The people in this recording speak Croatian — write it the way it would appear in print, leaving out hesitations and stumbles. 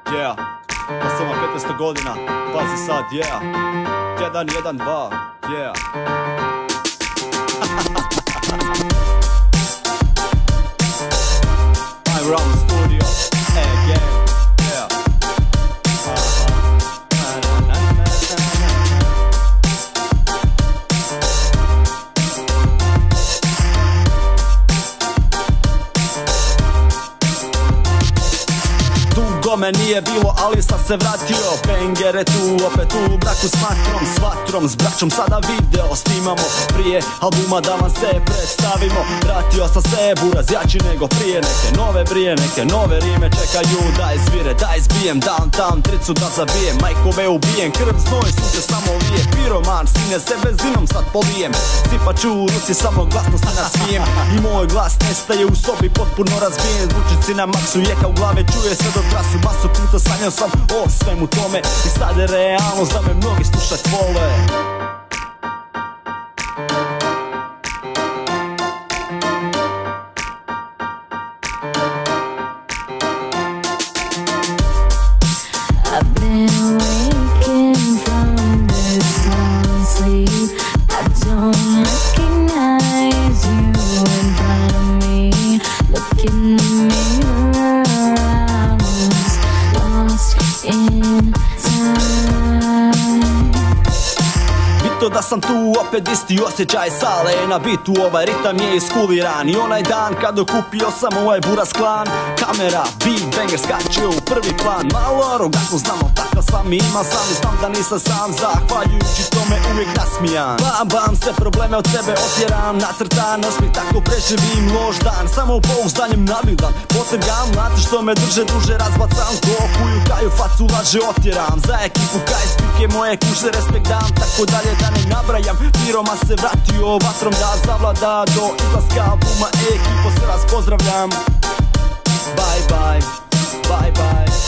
Yeah, pa sam 15 godina, pazi sad, yeah. 1, 1, 2, yeah. I'm around the studio, again, yeah. Dugo me nije bilo, ali sad se vratio. Bengere tu, opet u braku s matrom, s vatrom, s braćom sada video snimamo. Prije albuma da vam se predstavimo. Vratio sam se, buraz jači nego prije. Neke nove brije, neke nove rime čekaju da izvire, da izbijem downtown, tricu da zabijem, majkove ubijem, krv znoj, sunce samo lije. Piroman, sine se benzinom sad polijem. Sipaću u ruci, samo glasno se nasmijem. I moj glas nestaje u sobi, potpuno razbijen. Zvučici na maksu, jeka u glave, čuje se do trasu. Masu puta sanjao sam o svemu tome i sad je realnost da me mnogi slušat vole. I've been waking from this long sleep. I don't recognize you in front of me. Look in the mirror, I was lost in time. Bito da sam tu, opet isti osjećaj sale na bitu, ovaj ritam je iskuliran. I onaj dan kad okupio sam ovaj buraz klan, kamera, beat, banger skače u prvi plan. Malo arogantno znamo, takav sam i ima sam. I znam da nisam sam, zahvaljujući tome uvijek nasmijan. Bam bam, sve probleme od sebe otjeram, nacrtan osmih, tako preživim loš dan. Samo pouzdanjem nabilan, potrgam lance što me drže duže razbacam. Kokuju, kaju, facu laže otjeram. Za ekipu kaj spike moje kuće respekt dam, tako dalje da ne nabrajam. Piroma se vratio vatrom da zavlada do izlaska albuma. Ekipo, se vas pozdravljam. Bye bye, bye bye.